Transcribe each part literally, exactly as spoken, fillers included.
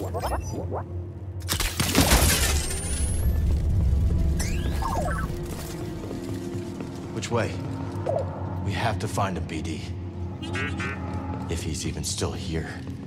Which way? We have to find him, B D. If he's even still here.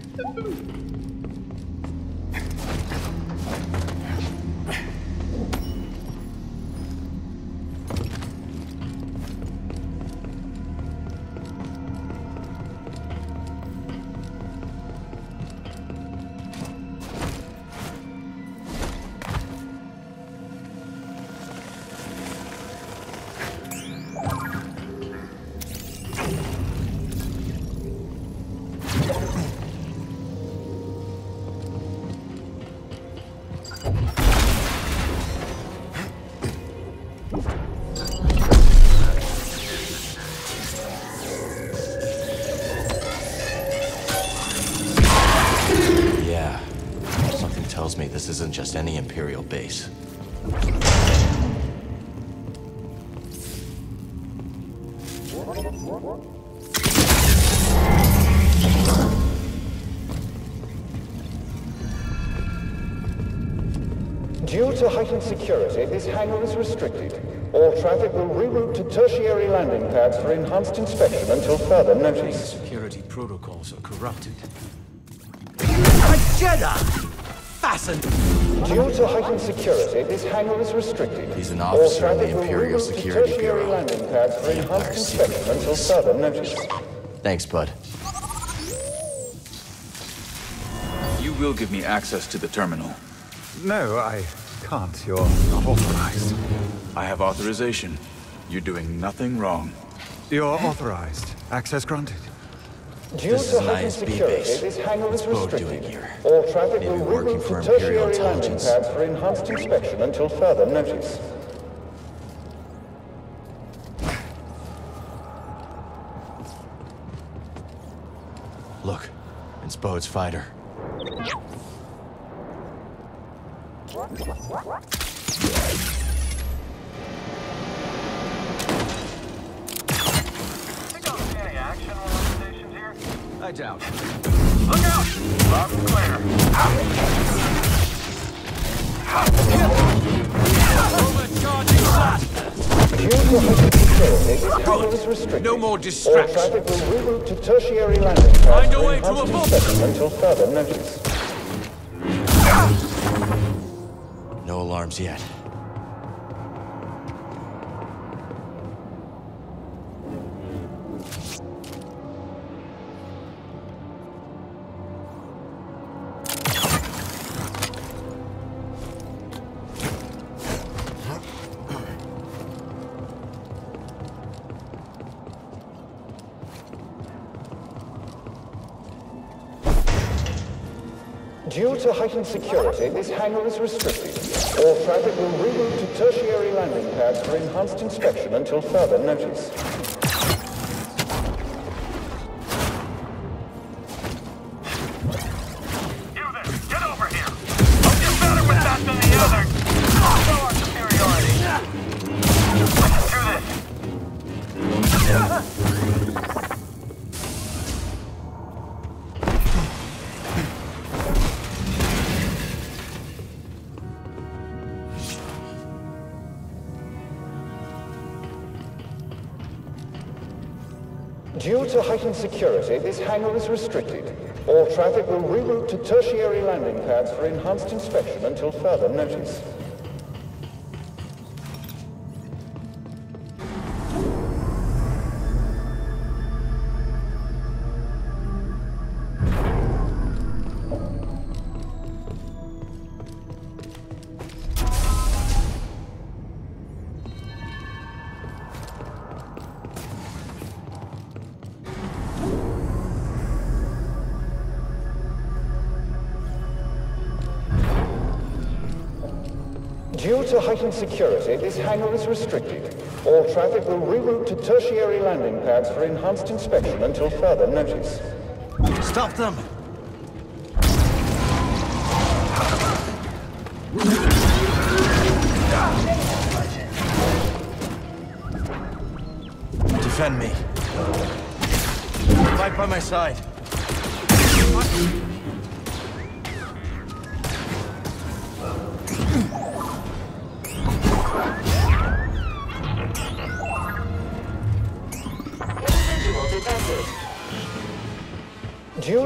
This isn't just any Imperial base. Due to heightened security, this hangar is restricted. All traffic will reroute to tertiary landing pads for enhanced inspection until further notice. Security protocols are corrupted. A Jedi! Due to heightened security, this hangar is restricted. He's an officer in the Imperial Security Bureau. Landing pads for enhanced inspection until further notice. Thanks, bud. You will give me access to the terminal. No, I can't. You're not authorized. I have authorization. You're doing nothing wrong. You're authorized. Access granted. Due this to is an I S B base. This hangar is What's Bode restricted. doing here? All traffic Maybe will working reroute for to Imperial tertiary landing intelligence. pads for enhanced inspection until further notice. Look, it's Bode's fighter. I doubt. Look out! Loud and clear. Overcharging blaster! Due to heightened security, this hangar is restricted. No more All distractions. traffic will reroute to tertiary landing pads Find a for way to enhanced avoid- inspection until further notice. No alarms yet. Due to heightened security, this hangar is restricted. All traffic will reroute to tertiary landing pads for enhanced inspection until further notice. You there, get over here! Hope you're better with that than the other! Show our superiority! Let's do this! Due to heightened security, this hangar is restricted. All traffic will reroute to tertiary landing pads for enhanced inspection until further notice. Due to heightened security, this hangar is restricted. All traffic will reroute to tertiary landing pads for enhanced inspection until further notice. Stop them! Defend me. Fight by my side.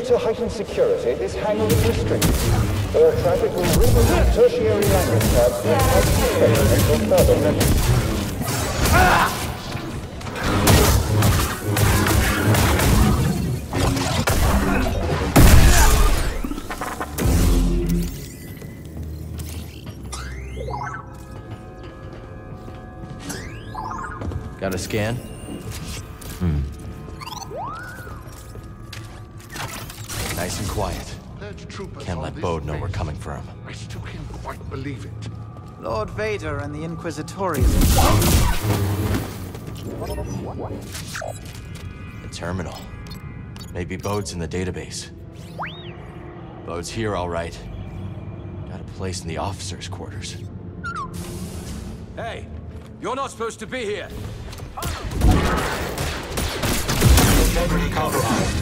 to heightened security, this hangar is restricted. All traffic will reroute to tertiary landing pads for heightened inspection until further notice. Ah! Got a scan? Hmm. Nice and quiet. Can't let Bode know we're coming for him. I still can't quite believe it. Lord Vader and the Inquisitorians. The terminal. Maybe Bode's in the database. Bode's here, all right. Got a place in the officers' quarters. Hey, you're not supposed to be here. Integrity compromised.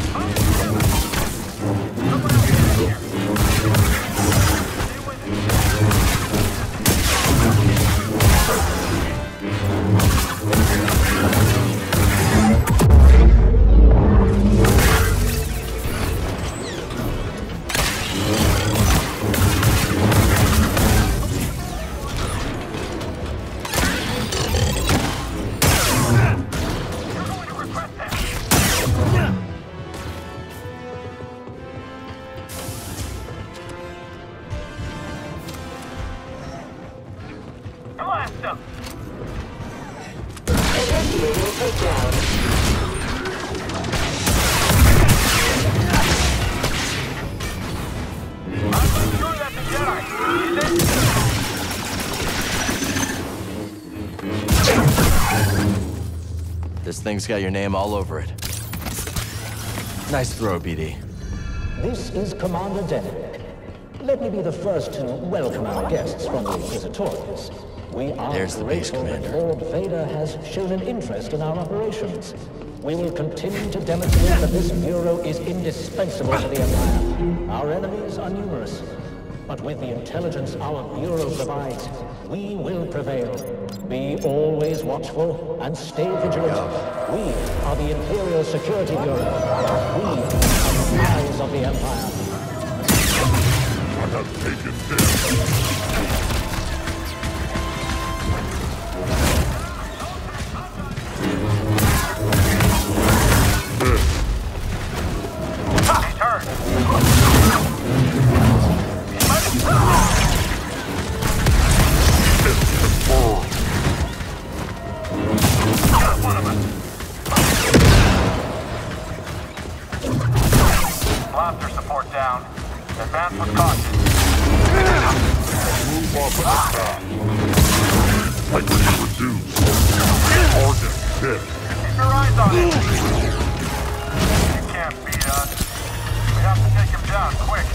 This thing's got your name all over it. Nice throw, B D. This is Commander Dennick. Let me be the first to welcome our guests from the Inquisitorians. We are There's the base grateful that commander. Lord Vader has shown an interest in our operations. We will continue to demonstrate that this bureau is indispensable to the Empire. Our enemies are numerous, but with the intelligence our bureau provides, we will prevail. Be always watchful and stay vigilant. We are the Imperial Security Bureau. We are the eyes of the Empire. I have taken this. Blaster support down. Advance with caution. Move off of the path. Like when you reduce. Target dead. Keep your eyes on it. You can't beat us. We have to take him down quick.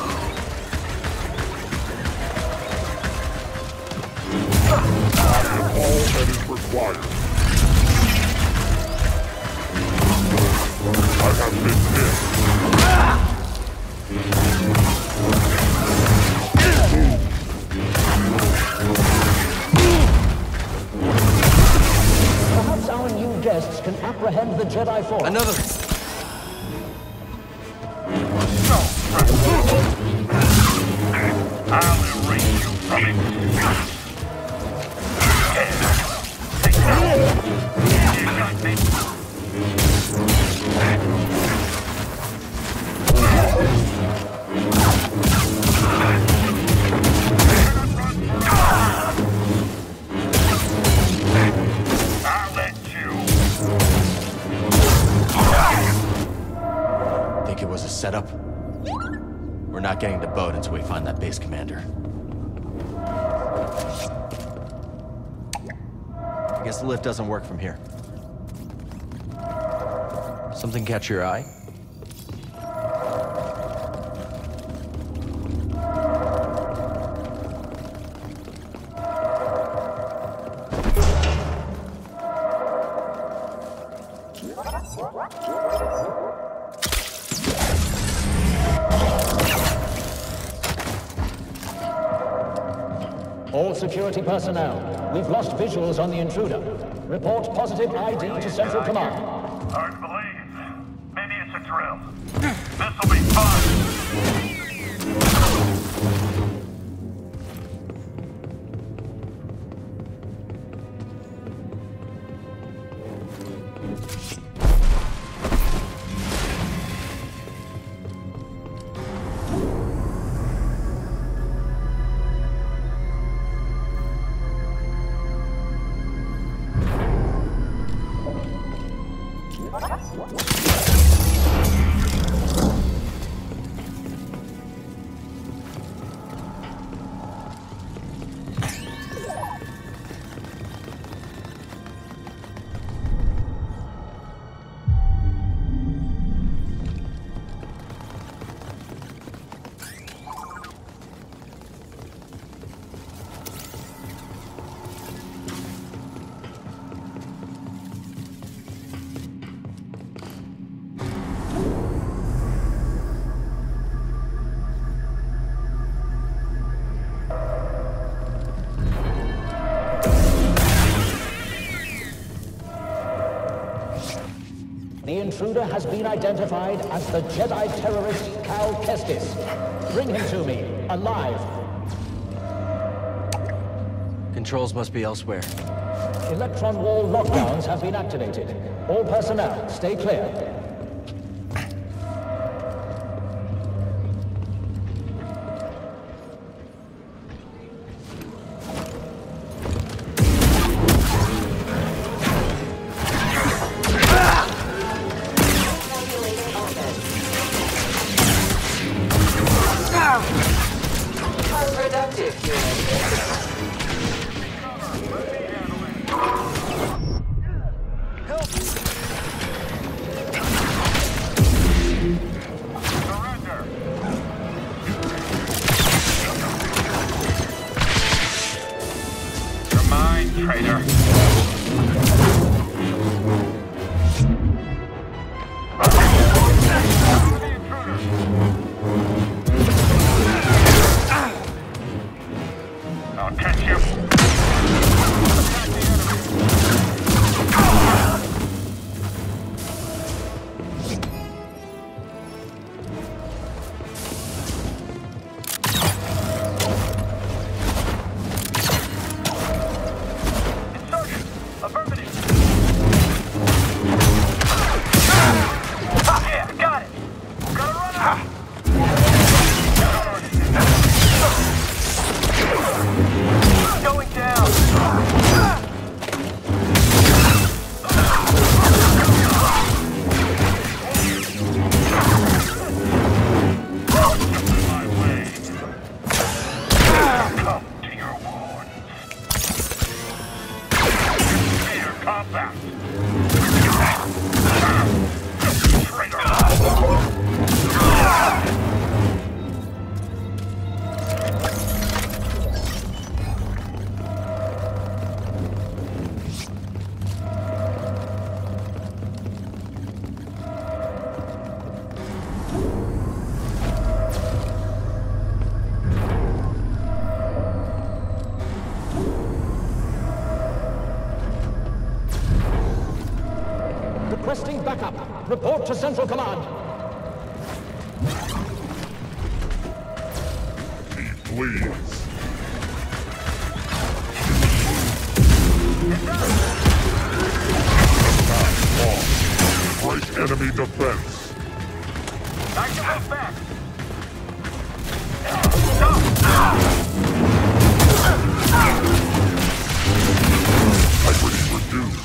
All that is required. I have been hit. Perhaps our new guests can apprehend the Jedi Force. Another. I'll erase you from it. I'll let you. Think it was a setup? We're not getting to Bode until we find that base commander. I guess the lift doesn't work from here. Something catch your eye? All security personnel, we've lost visuals on the intruder. Report positive I D to Central Command. Hard to believe. Maybe it's a drill. intruder has been identified as the Jedi terrorist Cal Kestis. Bring him to me, alive. Controls must be elsewhere. Electron wall lockdowns have been activated. All personnel, stay clear. Requesting backup. Report to Central Command. Please. Break enemy defense. Back to move back. Stop! Integrity reduced.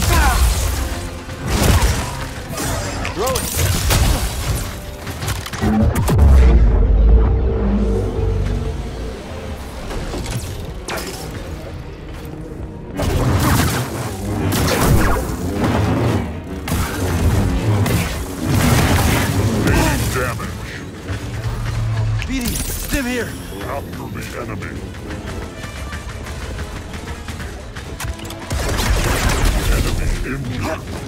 Throw it! Damage. Beatty, stim here! After the enemy. Enemy injured.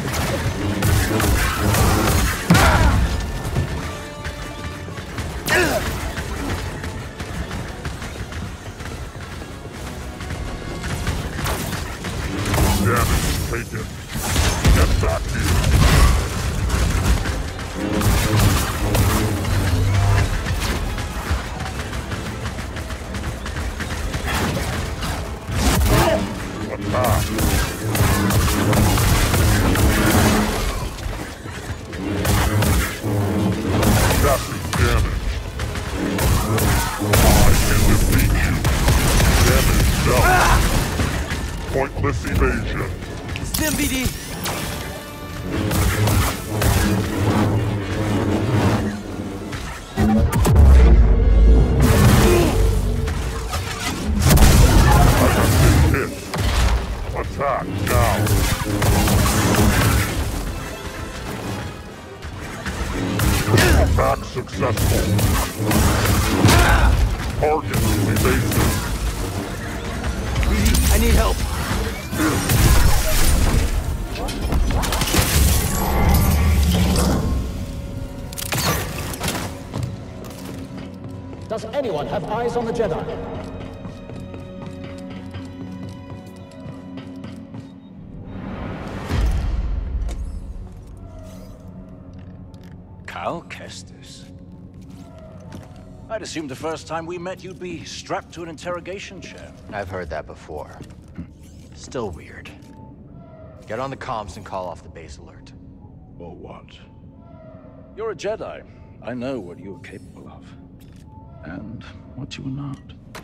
Damage taken. Get back here. Attack. Massive damage. I can defeat you. Damage dealt. Pointless evasion. Stim, B D! Hit. Attack now. Attack successful. Target evasive. B D, I need help. Does anyone have eyes on the Jedi? I'd assumed the first time we met you'd be strapped to an interrogation chair. I've heard that before. Still weird. Get on the comms and call off the base alert. Or what? You're a Jedi. I know what you're capable of. And what you are not.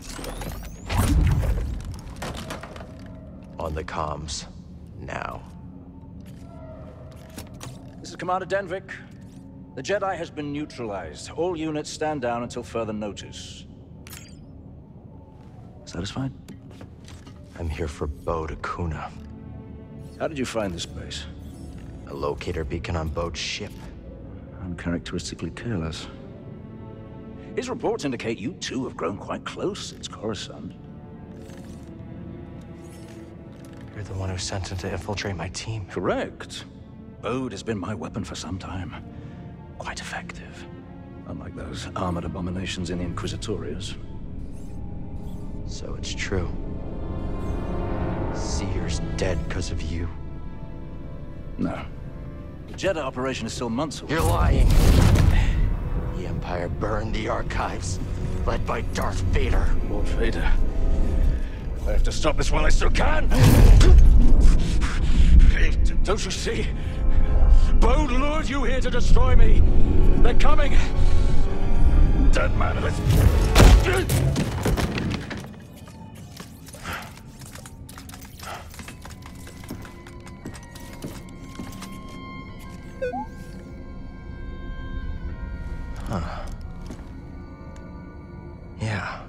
On the comms. Now. This is Commander Denvik. The Jedi has been neutralized. All units stand down until further notice. Satisfied? I'm here for Bode Akuna. How did you find this base? A locator beacon on Bode's ship. Uncharacteristically careless. His reports indicate you two have grown quite close since Coruscant. You're the one who sent him to infiltrate my team. Correct. Bode has been my weapon for some time. Quite effective. Unlike those armored abominations in the Inquisitorius. So it's true. Seer's dead because of you. No. The Jedi operation is still months away. You're lying. The Empire burned the archives, led by Darth Vader. Lord Vader. I have to stop this while I still can! Don't you see? Bode lured you here to destroy me! They're coming! Dead man of it! Huh. Yeah.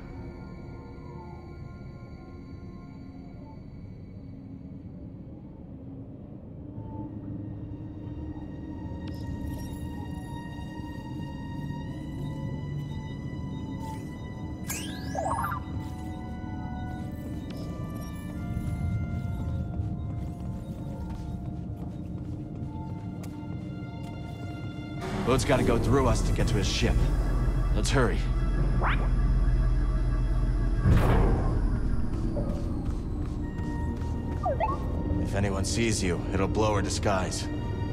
Bode's gotta go through us to get to his ship. Let's hurry. If anyone sees you, it'll blow her disguise.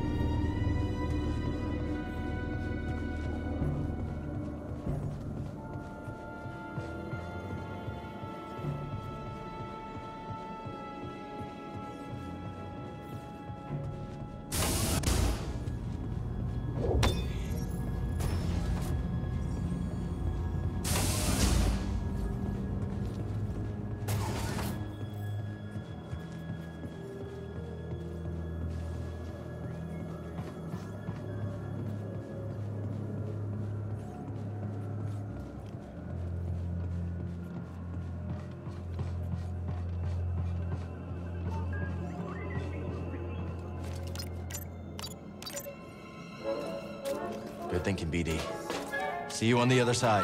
Good thinking, B D. See you on the other side.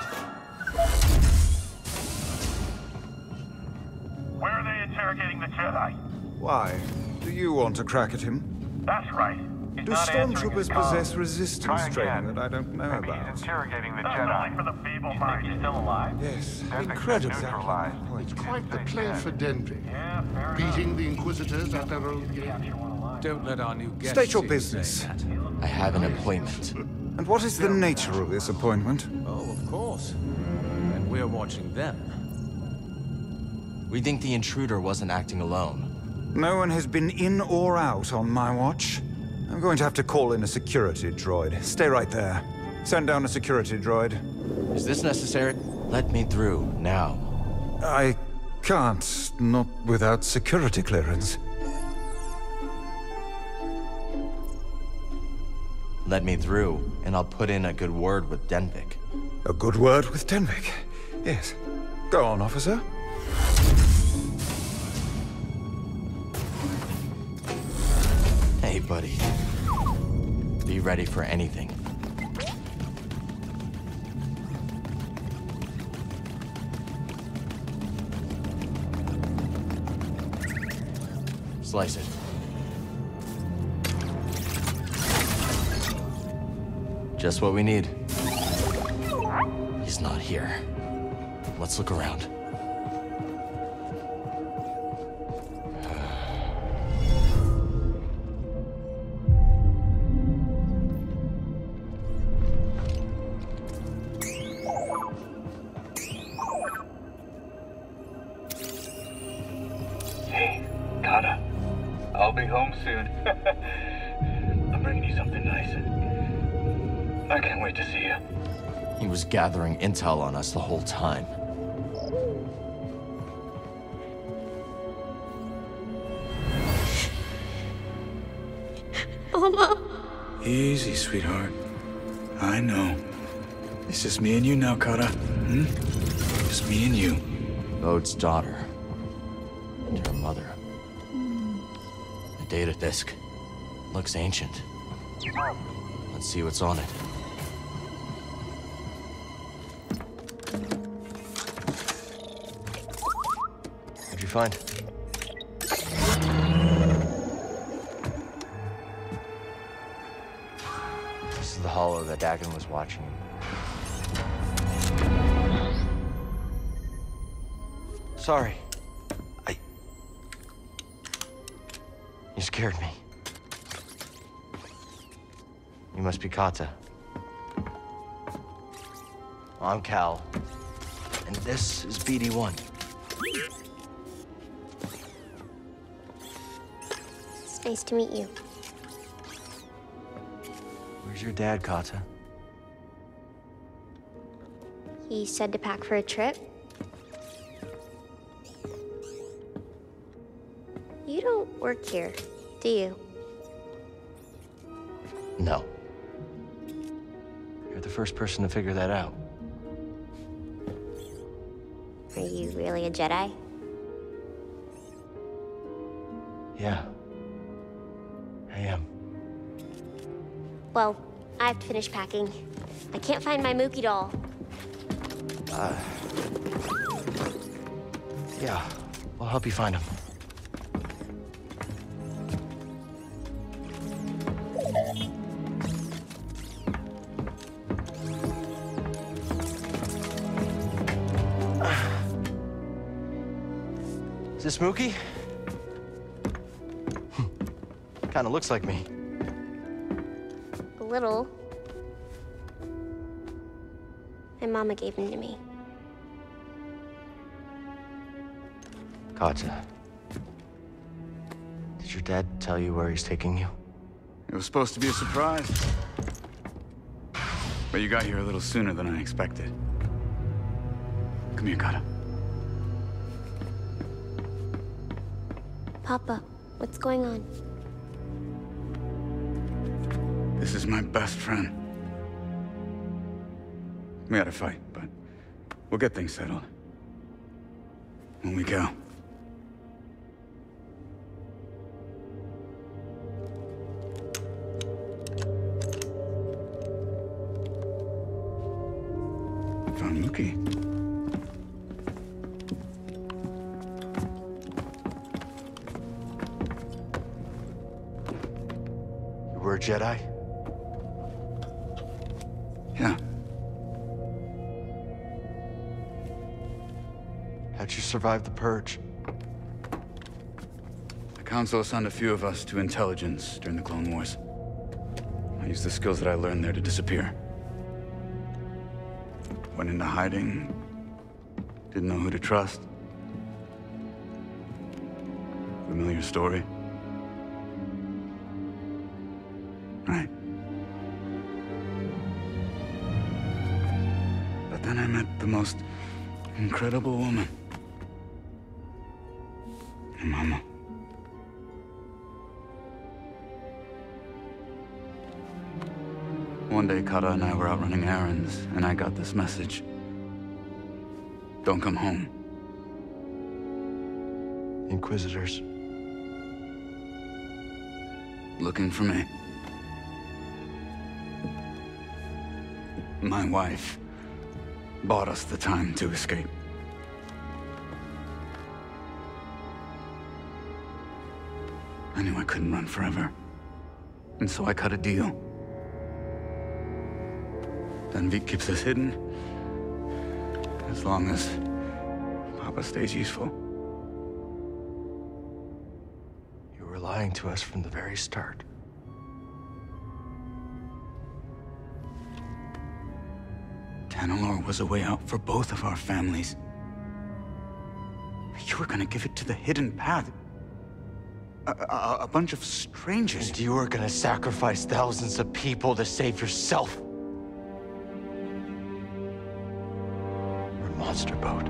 Where are they interrogating the Jedi? Why? Do you want to crack at him? That's right. He's Do not answering his stormtroopers calls. possess resistance Try training again. that I don't know Maybe about? he's interrogating the Jedi. Only for the feeble-minded. He's still alive? Yes, Denvik's incredible. been neutralized. It's quite the play for Denvik. Yeah, fair Beating the Inquisitors at their own game. enough. Don't let our new guest State your see you business. saying that. I have an appointment. And what is the nature of this appointment? Oh, of course. And we're watching them. We think the intruder wasn't acting alone. No one has been in or out on my watch. I'm going to have to call in a security droid. Stay right there. Send down a security droid. Is this necessary? Let me through, now. I can't, not without security clearance. Let me through, and I'll put in a good word with Denvik. A good word with Denvik. Yes. Go on, officer. Hey, buddy. Be ready for anything. Slice it. Just what we need. He's not here. Let's look around. I'll be home soon. I'm bringing you something nice. I can't wait to see you. He was gathering intel on us the whole time. Mama. Easy, sweetheart. I know. It's just me and you now, Kara. Hmm? Just me and you. Bode's daughter. And her mother. The data disk. Looks ancient. Let's see what's on it. What'd you find? This is the hollow that Dagon was watching. Sorry. I... You scared me. You must be Kata. I'm Cal. And this is B D one. It's nice to meet you. Where's your dad, Kata? He said to pack for a trip. You don't work here, do you? No. You're the first person to figure that out. Are you really a Jedi? Yeah. I am. Well, I have to finish packing. I can't find my Mookie doll. Uh... Yeah. I'll help you find him. Is this Mookie? Kinda looks like me. A little. My mama gave him to me. Kata. Did your dad tell you where he's taking you? It was supposed to be a surprise. But you got here a little sooner than I expected. Come here, Kata. Papa, what's going on? This is my best friend. We had a fight, but we'll get things settled. When we go. Found Mookie. You were a Jedi? Yeah. How'd you survive the Purge? The Council assigned a few of us to intelligence during the Clone Wars. I used the skills that I learned there to disappear. Went into hiding. Didn't know who to trust. Familiar story? Right. But then I met the most incredible woman. Your mama. One day, Kata and I were out running errands, and I got this message. Don't come home. Inquisitors. Looking for me. My wife bought us the time to escape. I knew I couldn't run forever, and so I cut a deal. Then Vik keeps us hidden, as long as Papa stays useful. You were lying to us from the very start. Tanalor was a way out for both of our families. You were gonna give it to the hidden path. A, a, a bunch of strangers. And you were gonna sacrifice thousands of people to save yourself. Or a monster boat.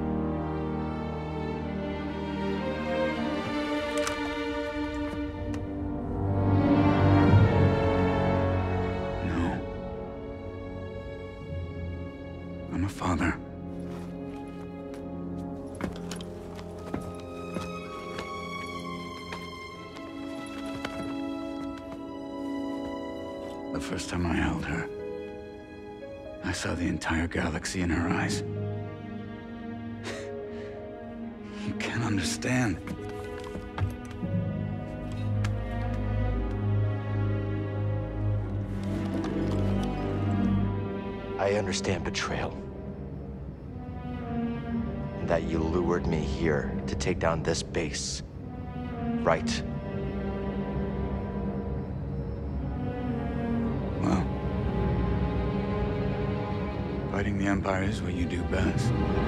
No. I'm a father. The first time I held her, I saw the entire galaxy in her eyes. You can't understand. I understand betrayal. And that you lured me here to take down this base. Right? Well, fighting the Empire is what you do best.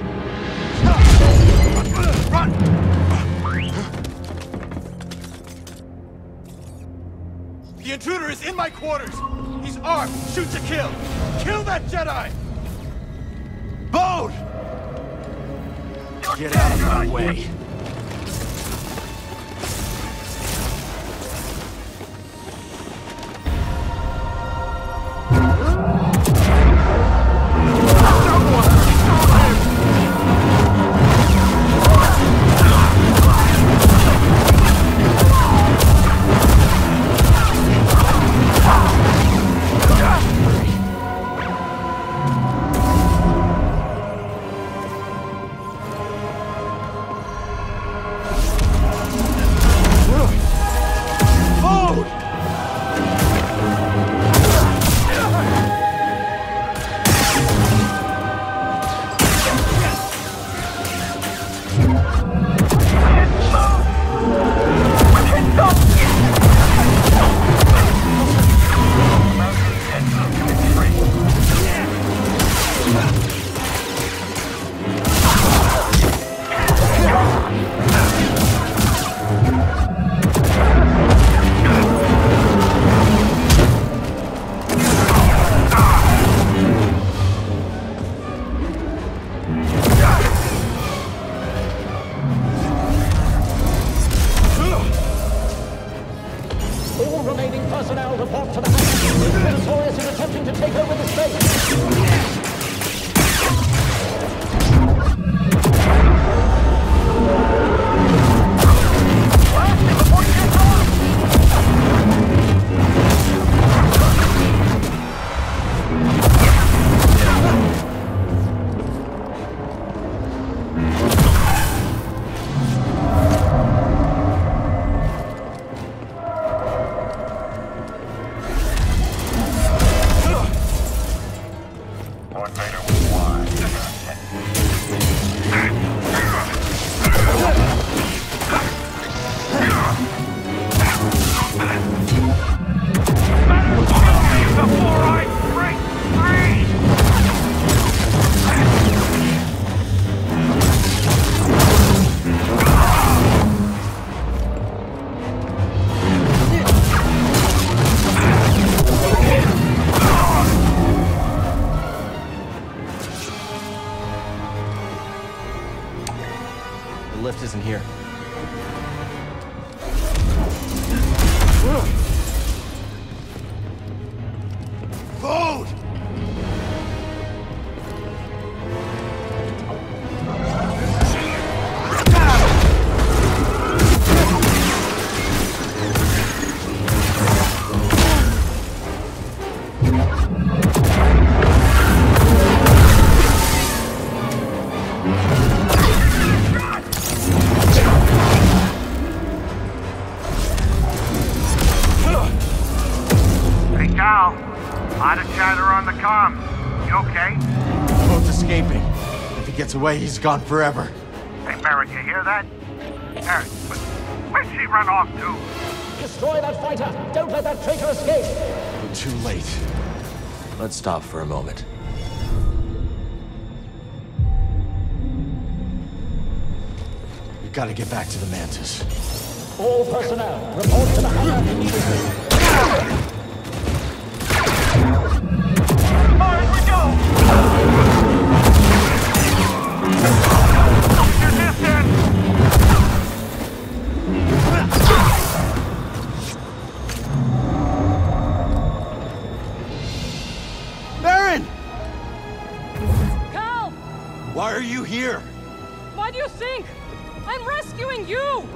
Run! The intruder is in my quarters! He's armed! Shoot to kill! Kill that Jedi! Bode! Get out of my way! Isn't here. Bode! Away, he's gone forever. Hey, Barrett, you hear that? Barrett, where'd she run off to? Destroy that fighter! Don't let that traitor escape! We're too late. Let's stop for a moment. We gotta get back to the Mantis. All personnel, report to the hangar immediately. Mars, we go! Your distance! Baron! Cal! Why are you here? Why do you think? I'm rescuing you!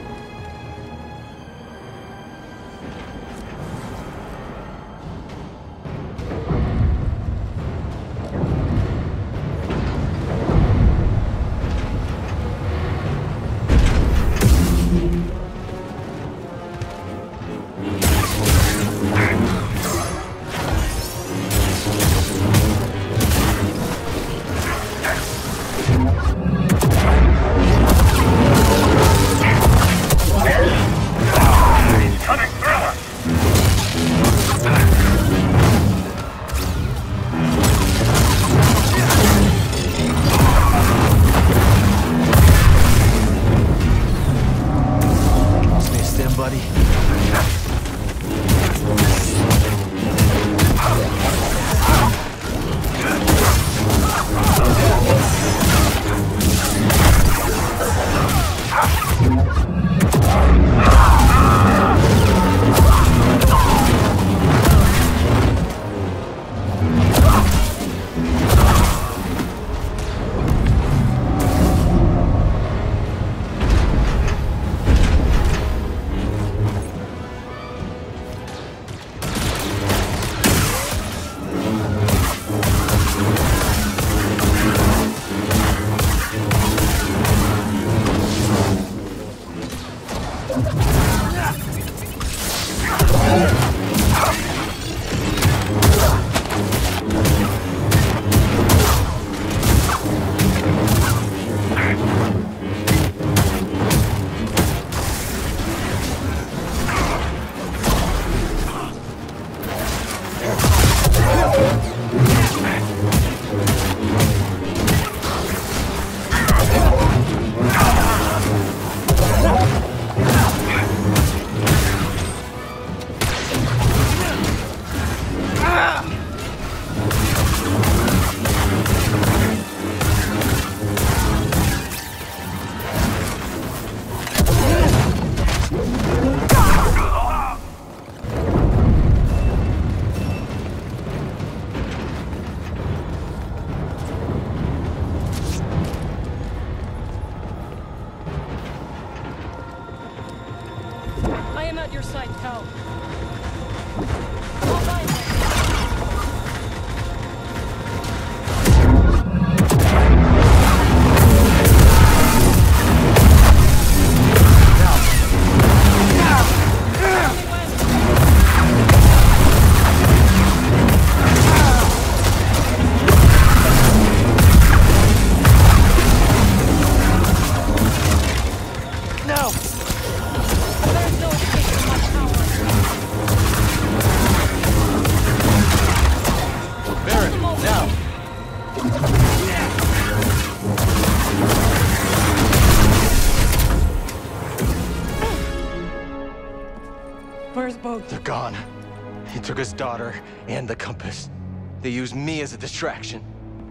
They're gone. He took his daughter and the compass. They used me as a distraction.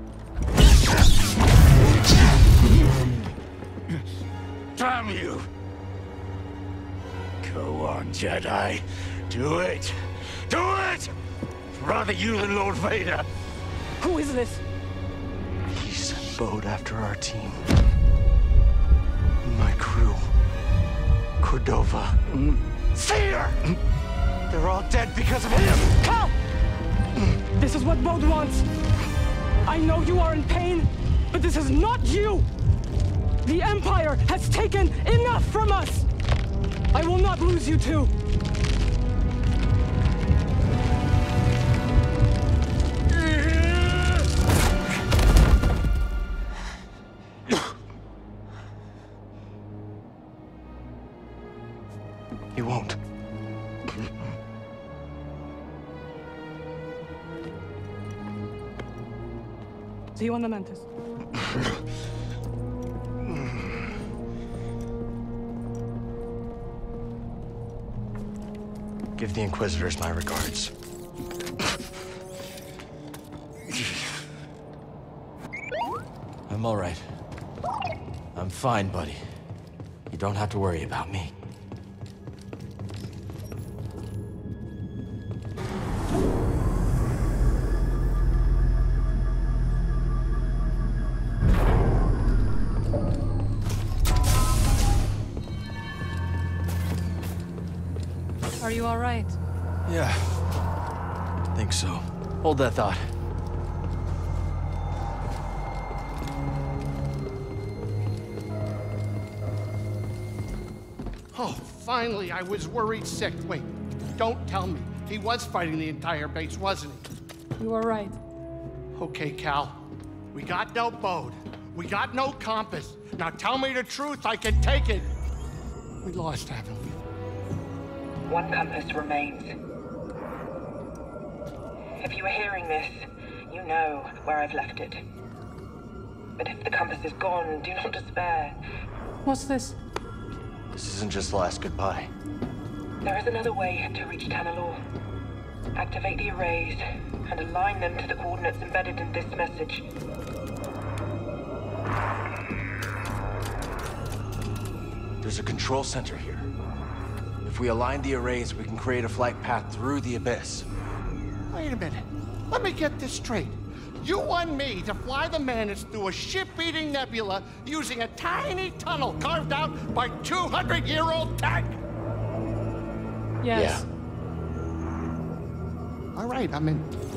Damn you! Go on, Jedi. Do it! Do it! Rather you than Lord Vader. Who is this? He sent Bode after our team. My crew. Cordova. Seer! They're all dead because of him! Cal! This is what Bode wants. I know you are in pain, but this is not you! The Empire has taken enough from us! I will not lose you two! He won't. See you on the Mantis. Give the Inquisitors my regards. I'm all right. I'm fine, buddy. You don't have to worry about me. Are you all right? Yeah. I think so. Hold that thought. Oh, finally, I was worried sick. Wait, don't tell me. He was fighting the entire base, wasn't he? You are right. Okay, Cal. We got no boat. We got no compass. Now tell me the truth, I can take it. We lost, haven't we? One compass remains. If you are hearing this, you know where I've left it. But if the compass is gone, do not despair. What's this? This isn't just the last goodbye. There is another way to reach Tanalor. Activate the arrays and align them to the coordinates embedded in this message. There's a control center here. If we align the arrays, we can create a flight path through the abyss. Wait a minute. Let me get this straight. You want me to fly the Mantis through a ship-eating nebula using a tiny tunnel carved out by two hundred year old tech? Yes. Yeah. All right, I'm in.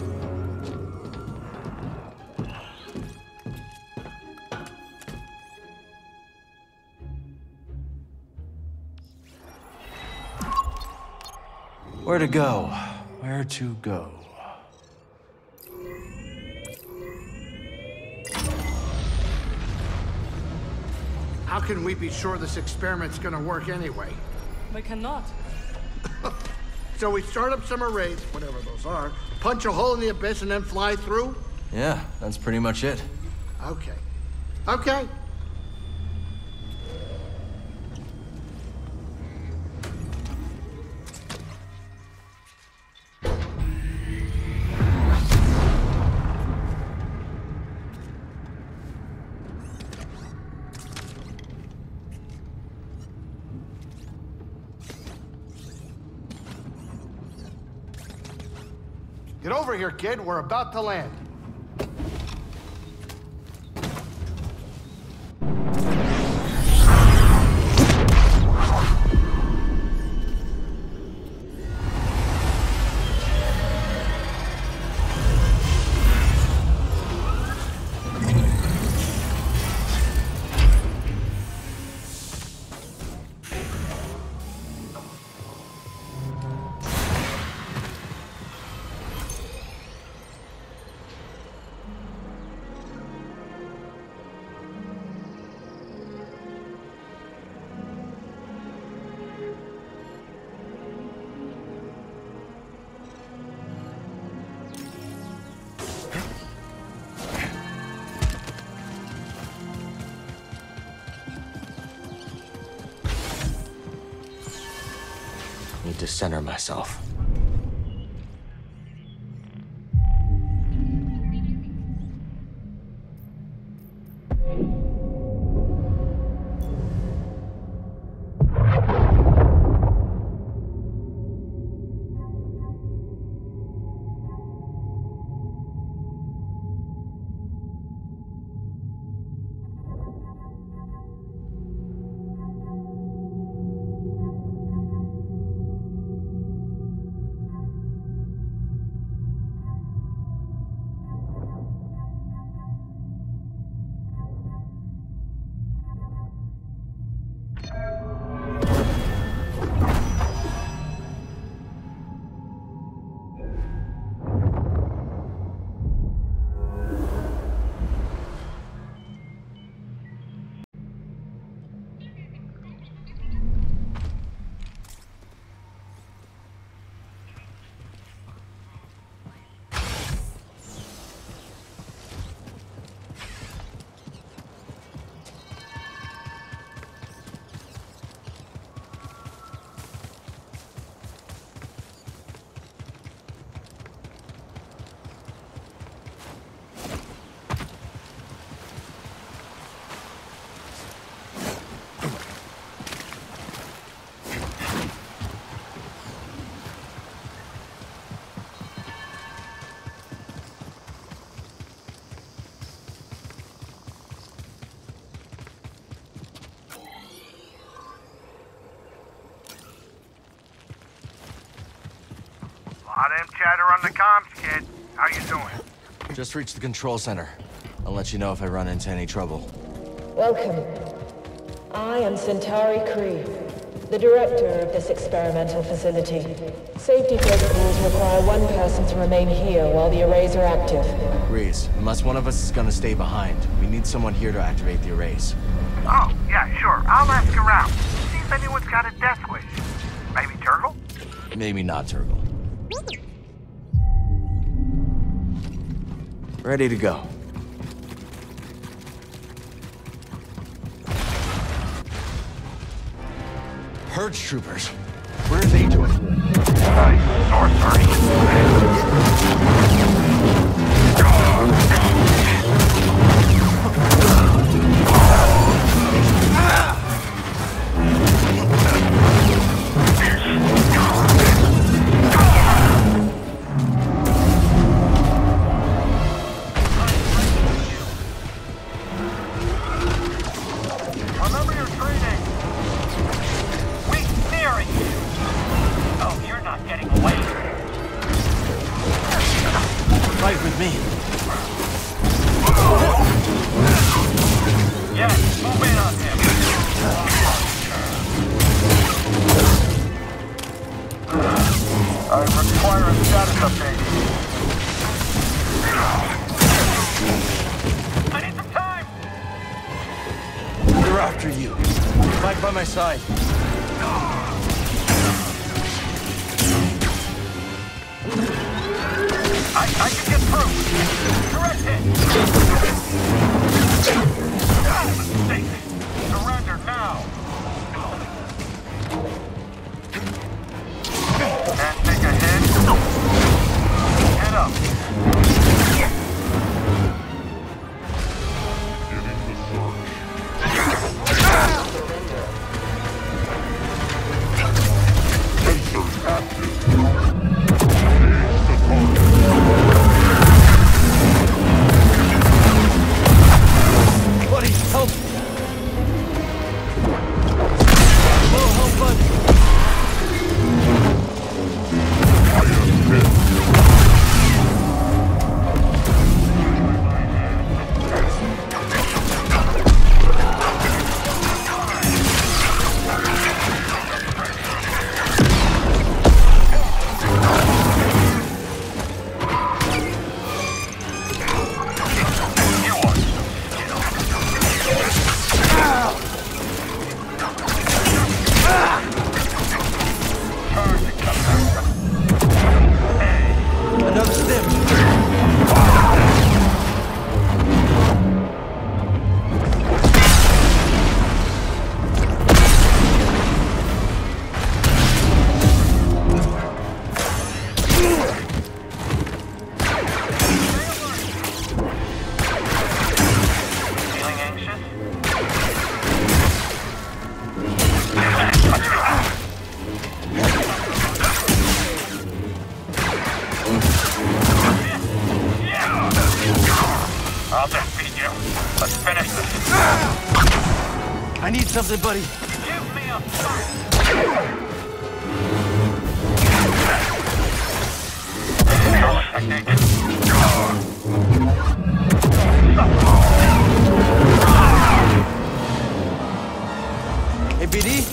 Where to go? Where to go? How can we be sure this experiment's gonna work anyway? We cannot. So we start up some arrays, whatever those are, punch a hole in the abyss, and then fly through? Yeah, that's pretty much it. Okay. Okay. Get over here, kid. We're about to land. Need to center myself. Lot of chatter on the comms, kid. How you doing? Just reached the control center. I'll let you know if I run into any trouble. Welcome. I am Centauri Cree, the director of this experimental facility. Safety protocols require one person to remain here while the arrays are active. Agrees. Unless one of us is gonna stay behind, we need someone here to activate the arrays. Oh, yeah, sure. I'll ask around. See if anyone's got a death wish. Maybe Turtle? Maybe not Turtle. Ready to go. Purge troopers. What are they doing? Nice sorcery. Side. I, I can get through. Direct hit. Mistake. Surrender now. And take a hit. Head up. Something, buddy. Give me a Hey, B D?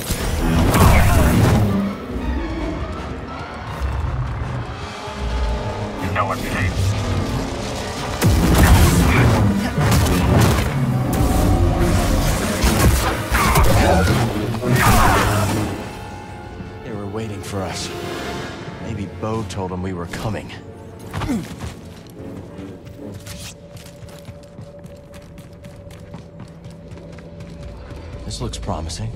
You know what's safe. They were waiting for us. Maybe Bo told them we were coming. This looks promising.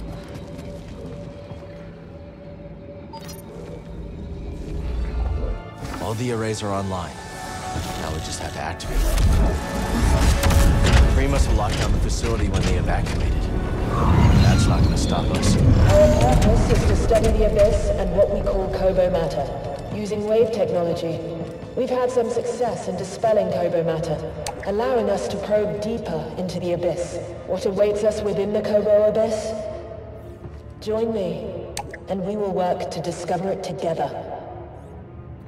All the arrays are online. Now we just have to activate them. Cree must have locked down the facility when they evacuated. That's not gonna stop us. Our purpose is to study the Abyss and what we call Kobo matter, using wave technology. We've had some success in dispelling Kobo matter, allowing us to probe deeper into the Abyss. What awaits us within the Kobo Abyss? Join me, and we will work to discover it together.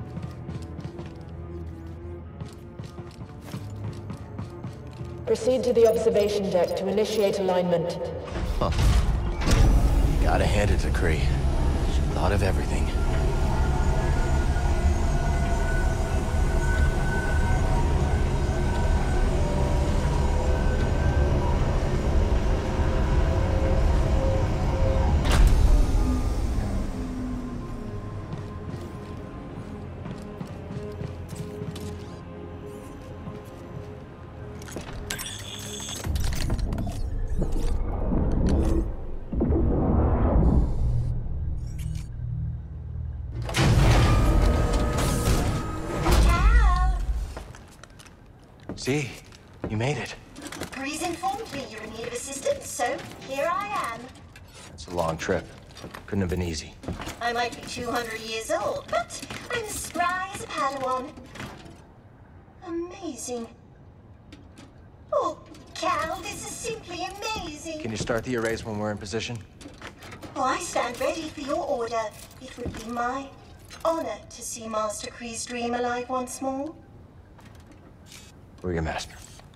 Proceed to the observation deck to initiate alignment. Huh. You gotta hand it to Kree. She thought of everything. See, you made it. Grease informed me you're in need of assistance, so here I am. It's a long trip. Couldn't have been easy. I might be two hundred years old, but I'm as spry as a Padawan. Amazing. Oh, Cal, this is simply amazing. Can you start the arrays when we're in position? Oh, I stand ready for your order. It would be my honor to see Master Kree's dream alive once more. We're your master.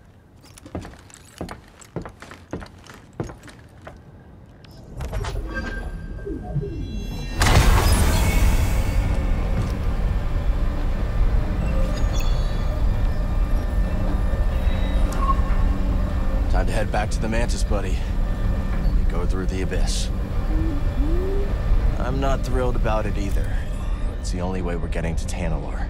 Time to head back to the Mantis, buddy. We go through the abyss. I'm not thrilled about it either. It's the only way we're getting to Tanalorr.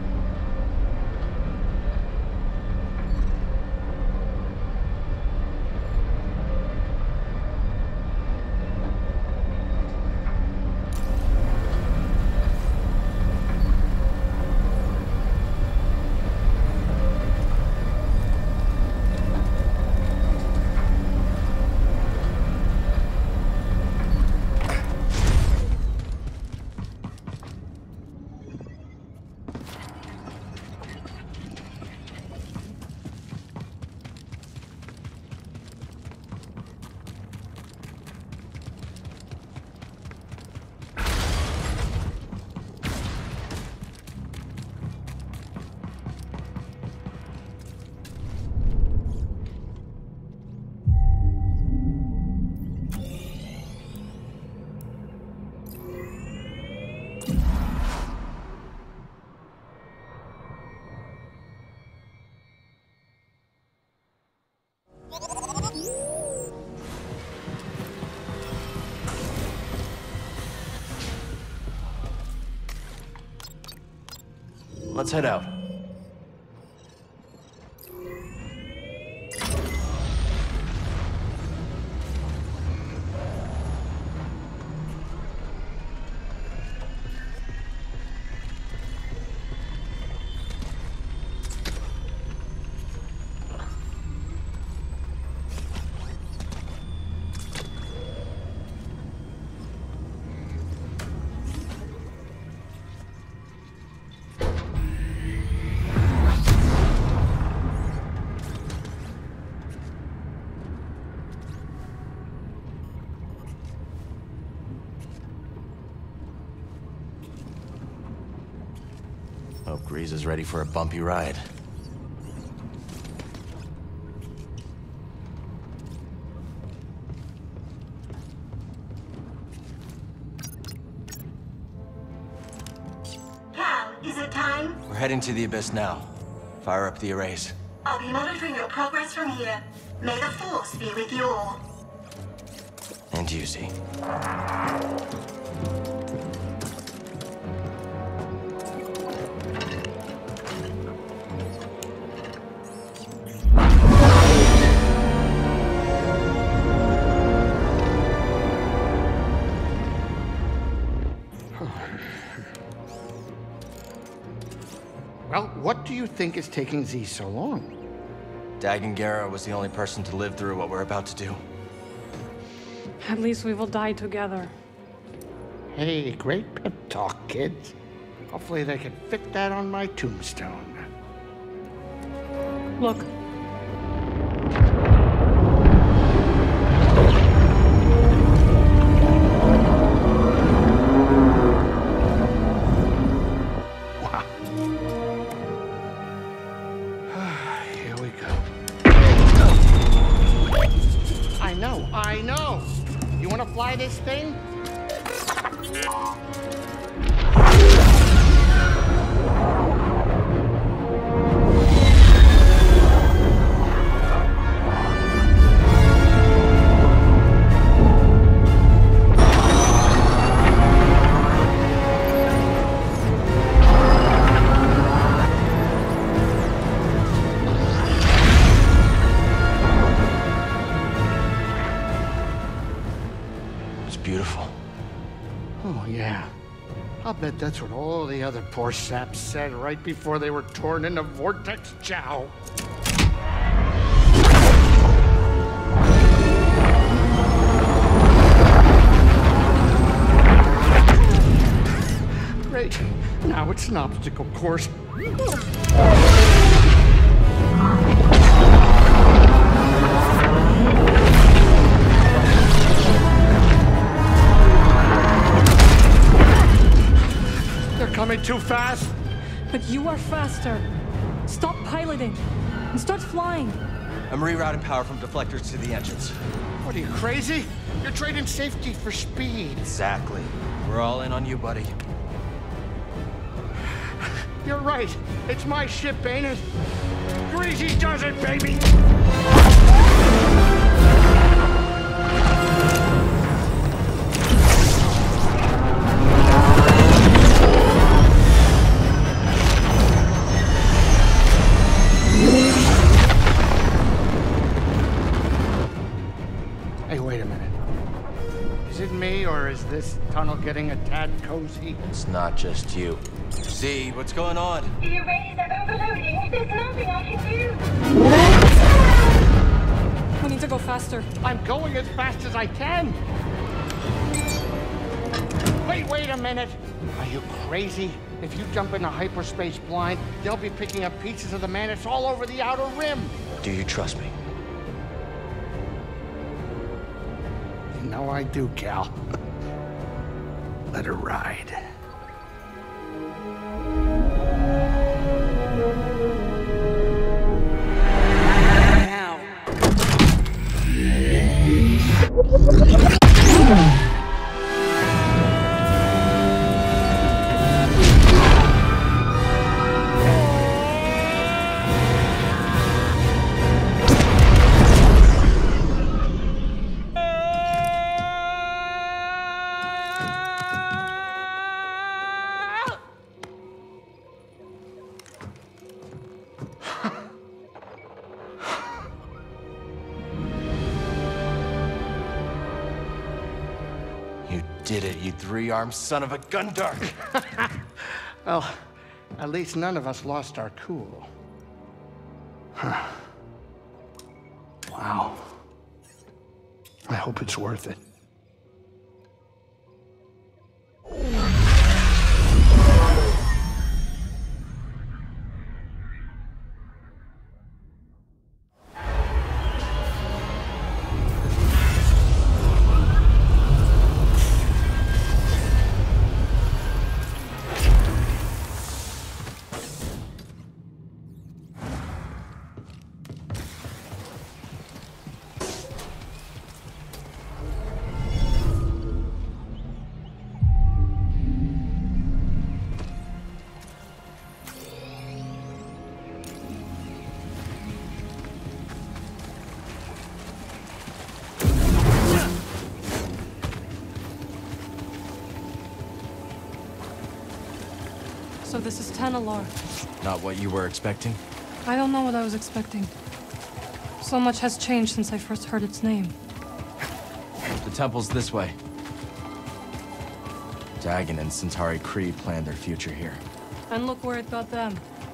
Let's head out. Hope Grease is ready for a bumpy ride. Cal, is it time? We're heading to the abyss now. Fire up the arrays. I'll be monitoring your progress from here. May the Force be with you all. And you, Z. Well, what do you think is taking Z so long? Dagengara was the only person to live through what we're about to do. At least we will die together. Hey, great pep talk, kids. Hopefully they can fit that on my tombstone. Look. Here we go. wanna fly this thing? Beautiful. Oh, yeah. I'll bet that's what all the other poor saps said right before they were torn into Vortex Chow. Great. Now it's an obstacle course. Coming too fast? But you are faster. Stop piloting and start flying. I'm rerouting power from deflectors to the engines. What are you, crazy? You're trading safety for speed. Exactly. We're all in on you, buddy. You're right. It's my ship, ain't it? Greasy does it, baby! Hey, wait a minute. Is it me, or is this tunnel getting a tad cozy? It's not just you. Z, what's going on? The arrays are overloading. There's nothing I can do. We need to go faster. I'm going as fast as I can. Wait, wait a minute. Are you crazy? If you jump into hyperspace blind, they'll be picking up pieces of the Mantis all over the outer rim. Do you trust me? You know I do, Cal. Let her ride. Now. Did it, you three-armed son of a gun dart! Well, at least none of us lost our cool. Huh. Wow. I hope it's worth it. So this is Tanalor. Not what you were expecting? I don't know what I was expecting. So much has changed since I first heard its name. The temple's this way. Dagon and Centauri Creed planned their future here. And look where it got them.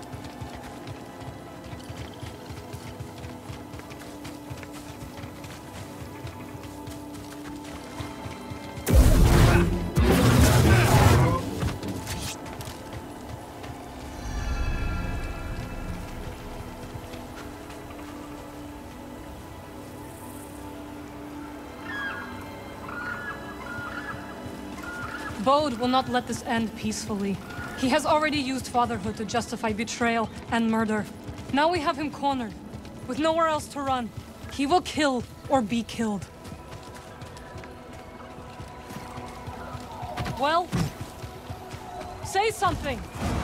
Bode will not let this end peacefully. He has already used fatherhood to justify betrayal and murder. Now we have him cornered, with nowhere else to run. He will kill or be killed. Well, say something.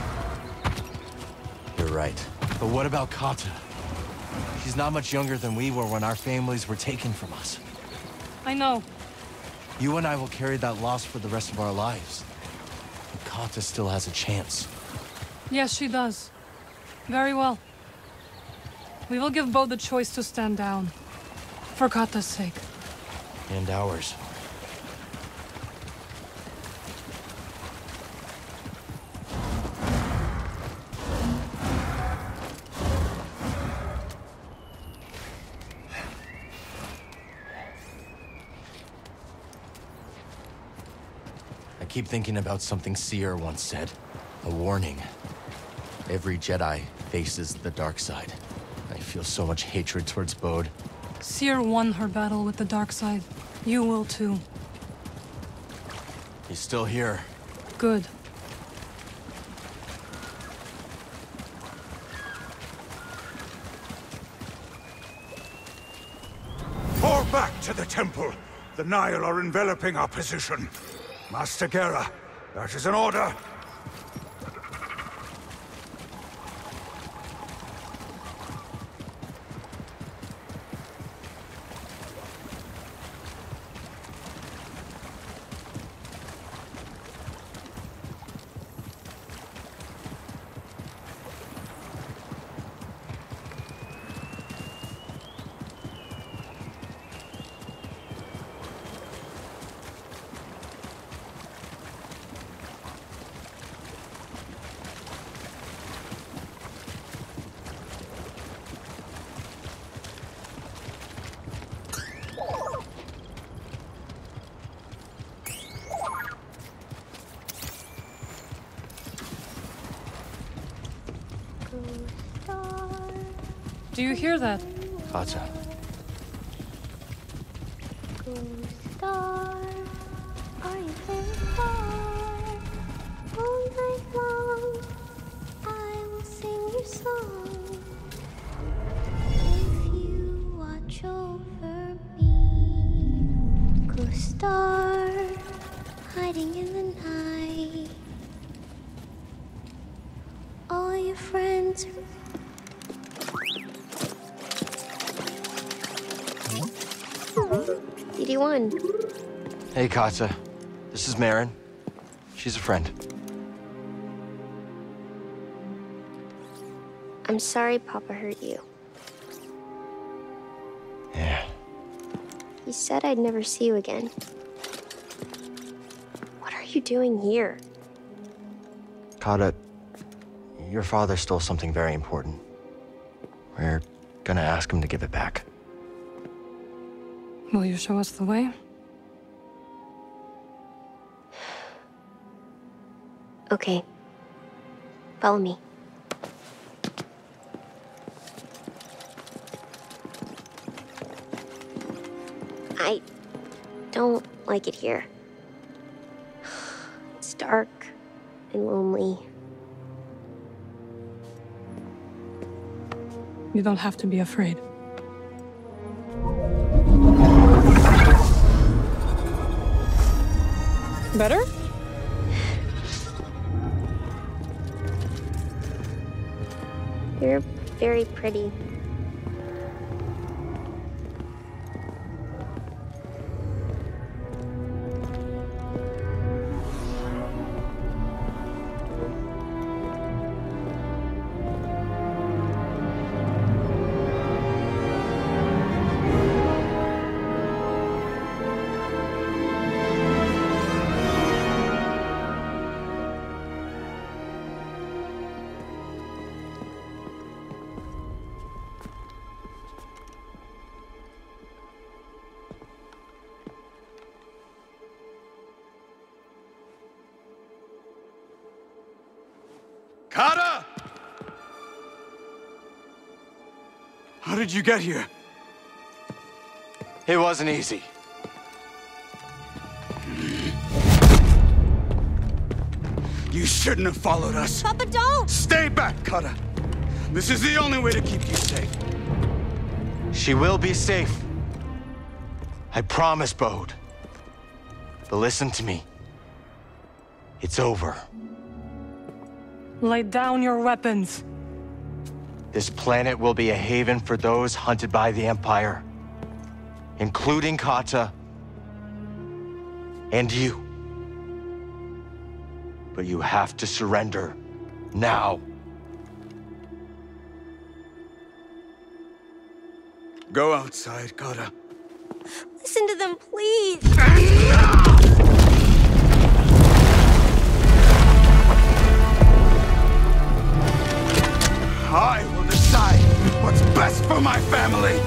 You're right. But what about Kata? She's not much younger than we were when our families were taken from us. I know. You and I will carry that loss for the rest of our lives. But Kata still has a chance. Yes, she does. Very well. We will give Bo the choice to stand down. For Kata's sake. And ours. I keep thinking about something Seer once said. A warning. Every Jedi faces the dark side. I feel so much hatred towards Bode. Seer won her battle with the dark side. You will too. He's still here. Good. Fall back to the temple. The Nile are enveloping our position. Master Gera, that is an order. Do you hear that? Kata. Go star, are you very far? All night long, I will sing your song. If you watch over me, go star, hiding in the night. All your friends are D D one. Hey, Kata. This is Marin. She's a friend. I'm sorry Papa hurt you. Yeah. He said I'd never see you again. What are you doing here? Kata, your father stole something very important. We're gonna ask him to give it back. Will you show us the way? Okay. Follow me. I don't like it here. It's dark and lonely. You don't have to be afraid. Better? You're very pretty. Kata! How did you get here? It wasn't easy. You shouldn't have followed us. Papa, don't! Stay back, Kata. This is the only way to keep you safe. She will be safe. I promise, Bode. But listen to me. It's over. Lay down your weapons. This planet will be a haven for those hunted by the Empire, including Kata and you. But you have to surrender now. Go outside, Kata. Listen to them, please. I will decide what's best for my family.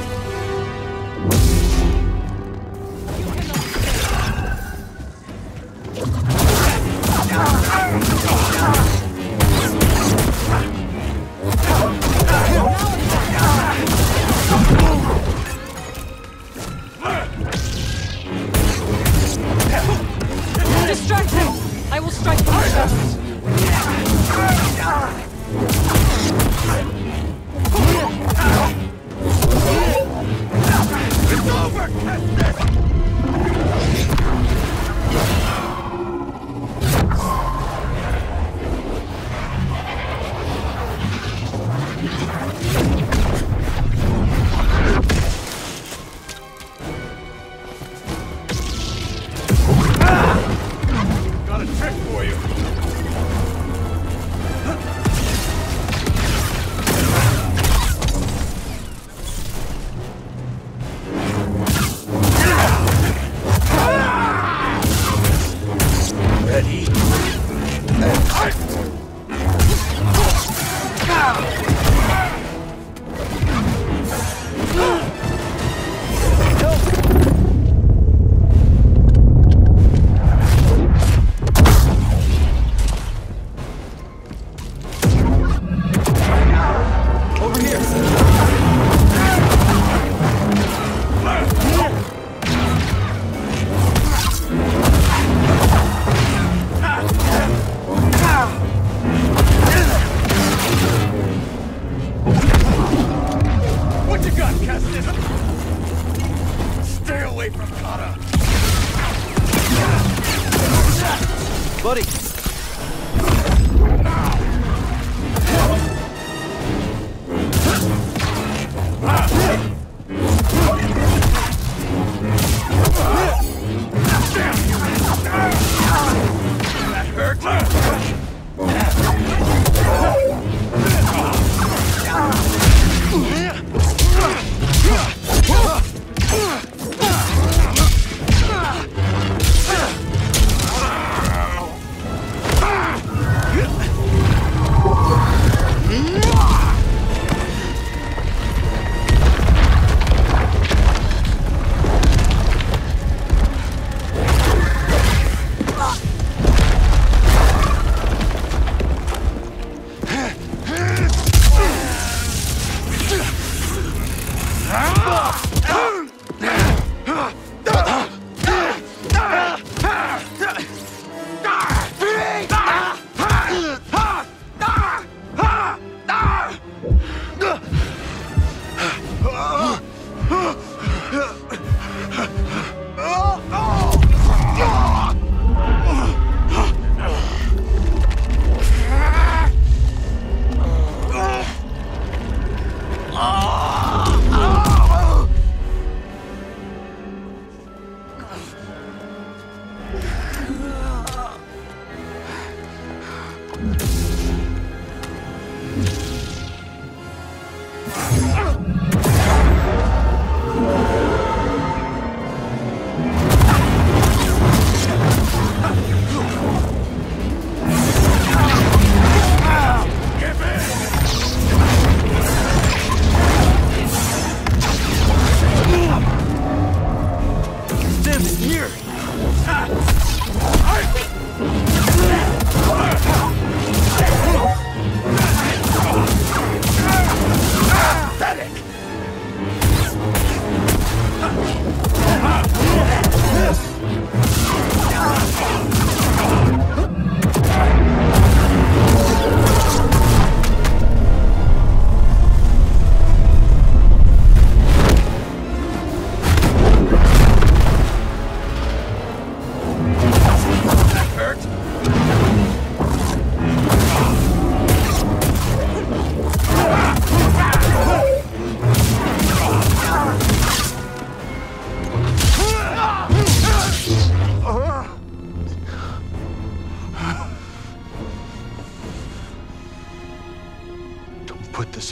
Distract him! I will strike from the shadows. It's over, Kestis! Got a trick for you. Ready? Over here! What you got, Kestis? Stay away from Kata. Buddy! That hurt?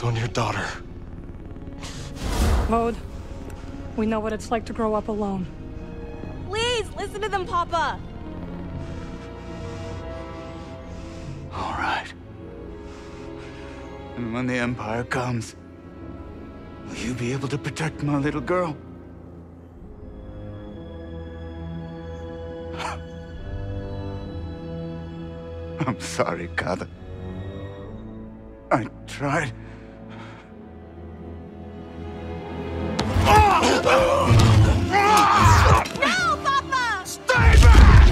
on your daughter. Vode, we know what it's like to grow up alone. Please, listen to them, Papa! All right. And when the Empire comes, will you be able to protect my little girl? I'm sorry, Kata. I tried. No, Papa! Stay back!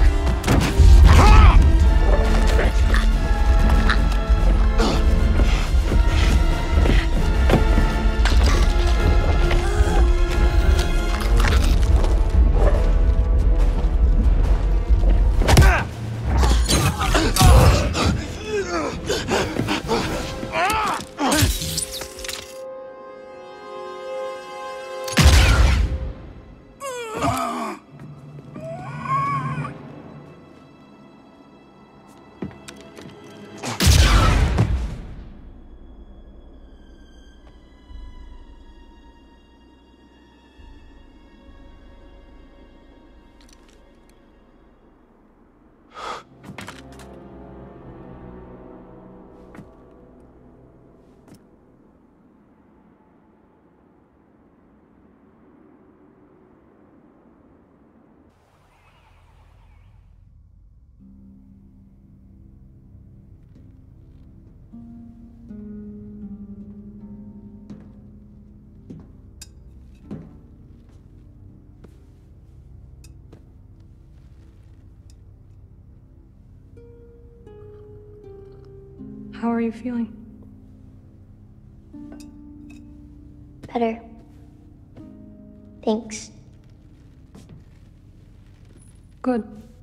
How are you feeling? Better. Thanks. Good.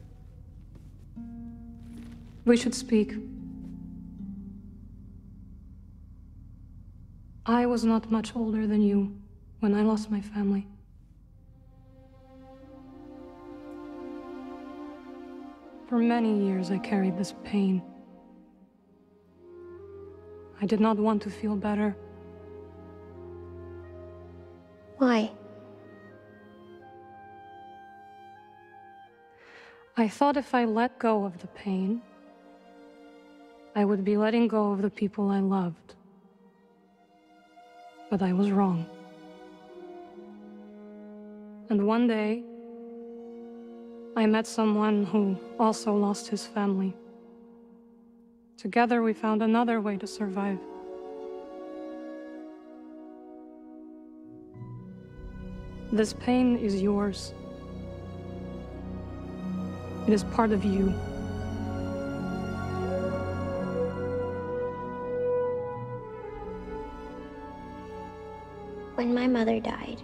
We should speak. I was not much older than you when I lost my family. For many years I carried this pain. I did not want to feel better. Why? I thought if I let go of the pain, I would be letting go of the people I loved. But I was wrong. And one day, I met someone who also lost his family. Together we found another way to survive. This pain is yours. It is part of you. When my mother died,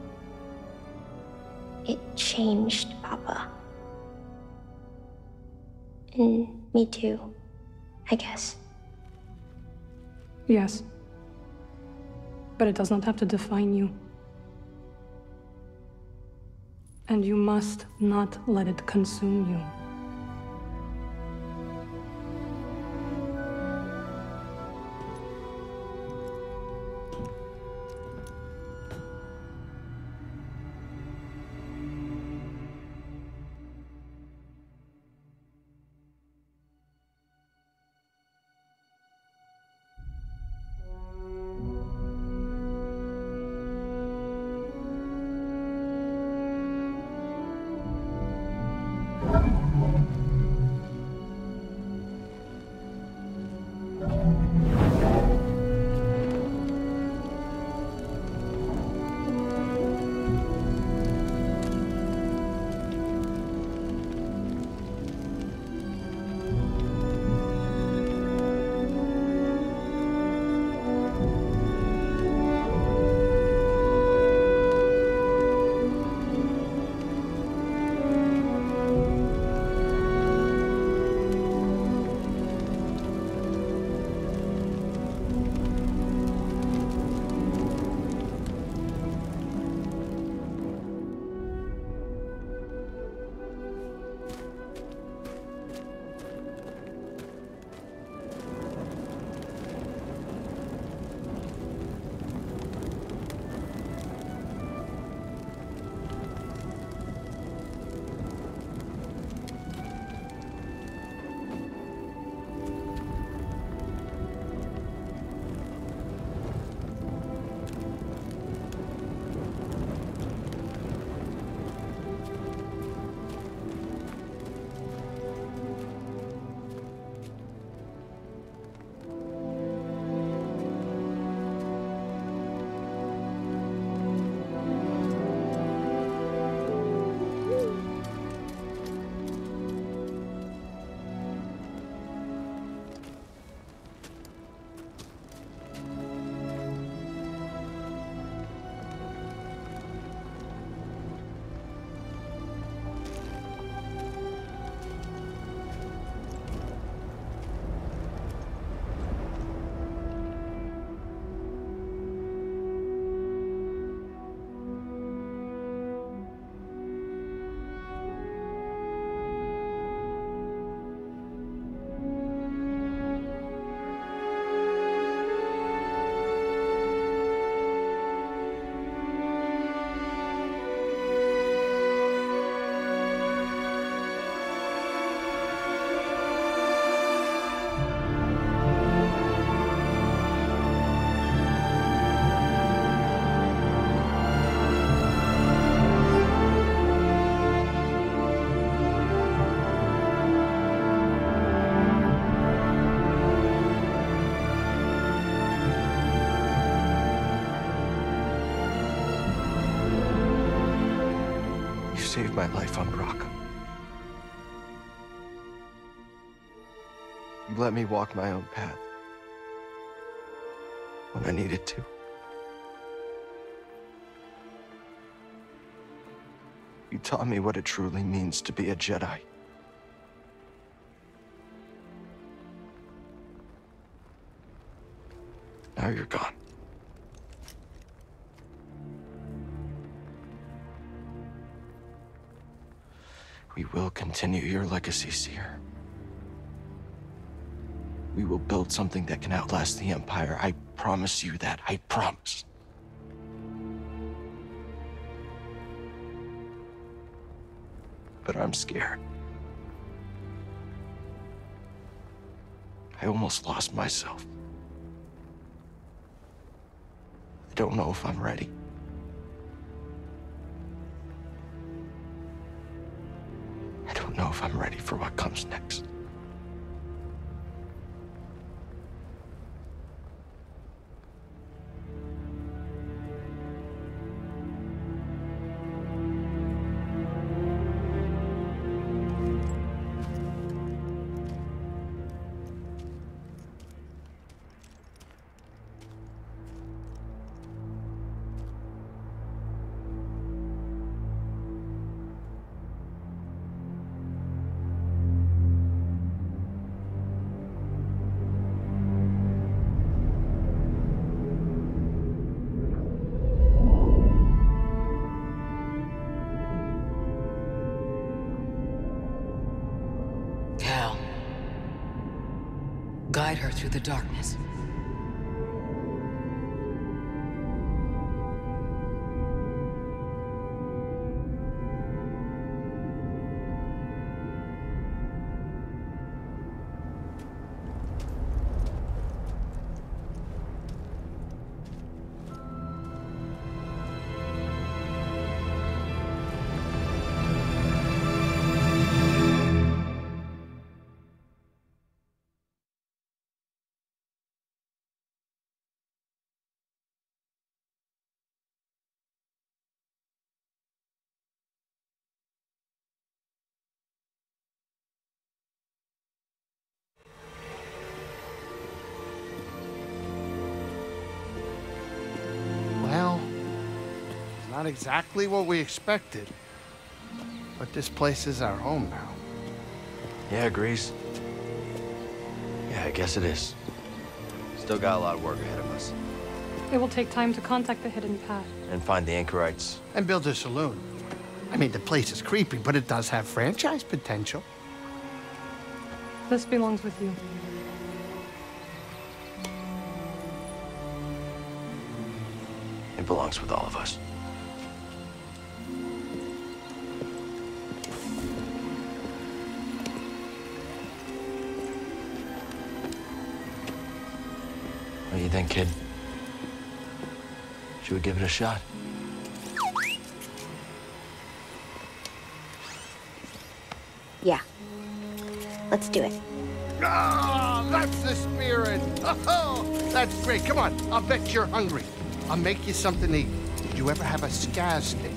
it changed Papa. And me too, I guess. Yes. But it does not have to define you. And you must not let it consume you. saved my life on Brock. You let me walk my own path when I needed to. You taught me what it truly means to be a Jedi. Now you're gone. We will continue your legacy, Seer. We will build something that can outlast the Empire. I promise you that. I promise. But I'm scared. I almost lost myself. I don't know if I'm ready. I don't know if I'm ready for what comes next. Cal, guide her through the darkness. Well, it's not exactly what we expected. But this place is our home now. Yeah, Grease. Yeah, I guess it is. Still got a lot of work ahead of us. It will take time to contact the hidden path. And find the anchorites. And build a saloon. I mean, the place is creepy, but it does have franchise potential. This belongs with you. It belongs with all of us. What do you think, kid? Should we give it a shot? Yeah. Let's do it. Ah, that's the spirit. Oh, that's great. Come on, I'll bet you're hungry. I'll make you something to eat. Did you ever have a scaz stick?